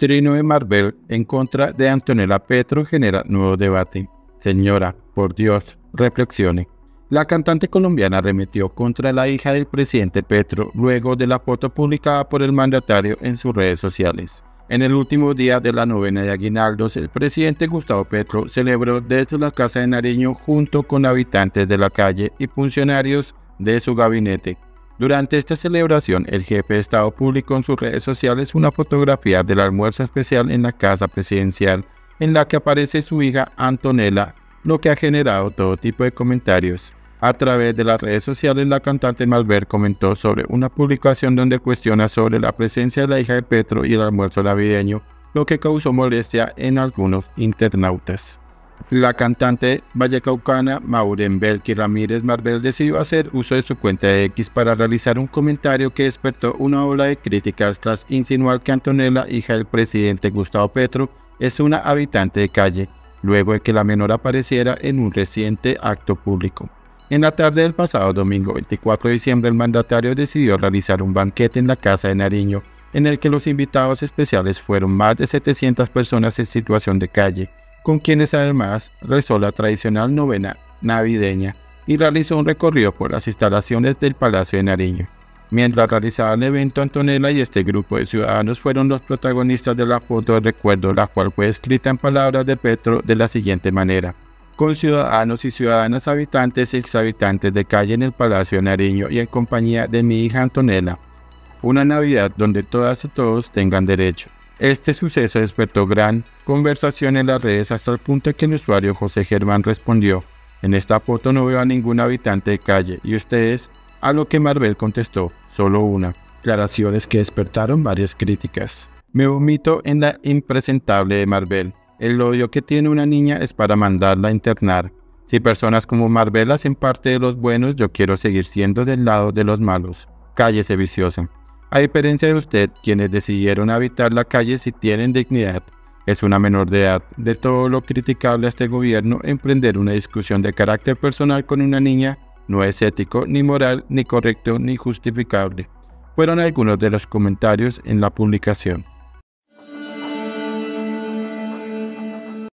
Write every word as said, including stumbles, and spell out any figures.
Trino de Marvel en contra de Antonella Petro genera nuevo debate. Señora, por Dios, reflexione. La cantante colombiana arremetió contra la hija del presidente Petro luego de la foto publicada por el mandatario en sus redes sociales. En el último día de la novena de aguinaldos, el presidente Gustavo Petro celebró desde la Casa de Nariño junto con habitantes de la calle y funcionarios de su gabinete. Durante esta celebración, el jefe de Estado publicó en sus redes sociales una fotografía del almuerzo especial en la casa presidencial, en la que aparece su hija Antonella, lo que ha generado todo tipo de comentarios. A través de las redes sociales, la cantante Marvel comentó sobre una publicación donde cuestiona sobre la presencia de la hija de Petro y el almuerzo navideño, lo que causó molestia en algunos internautas. La cantante vallecaucana Maureen Belkí Ramírez Marvel decidió hacer uso de su cuenta de X para realizar un comentario que despertó una ola de críticas tras insinuar que Antonella, hija del presidente Gustavo Petro, es una habitante de calle, luego de que la menor apareciera en un reciente acto público. En la tarde del pasado domingo veinticuatro de diciembre, el mandatario decidió realizar un banquete en la Casa de Nariño, en el que los invitados especiales fueron más de setecientas personas en situación de calle, con quienes además rezó la tradicional novena navideña y realizó un recorrido por las instalaciones del Palacio de Nariño. Mientras realizaba el evento, Antonella y este grupo de ciudadanos fueron los protagonistas de la foto de recuerdo, la cual fue escrita en palabras de Petro de la siguiente manera: con ciudadanos y ciudadanas habitantes y exhabitantes de calle en el Palacio de Nariño y en compañía de mi hija Antonella. Una Navidad donde todas y todos tengan derecho. Este suceso despertó gran conversación en las redes hasta el punto de que el usuario José Germán respondió: en esta foto no veo a ningún habitante de calle, ¿y ustedes? A lo que Marvel contestó: solo una. Declaraciones que despertaron varias críticas. Me vomito en la impresentable de Marvel. El odio que tiene una niña es para mandarla a internar. Si personas como Marvel hacen parte de los buenos, yo quiero seguir siendo del lado de los malos. Cállese, viciosa. A diferencia de usted, quienes decidieron habitar la calle si tienen dignidad, es una menor de edad. De todo lo criticable a este gobierno, emprender una discusión de carácter personal con una niña no es ético, ni moral, ni correcto, ni justificable. Fueron algunos de los comentarios en la publicación.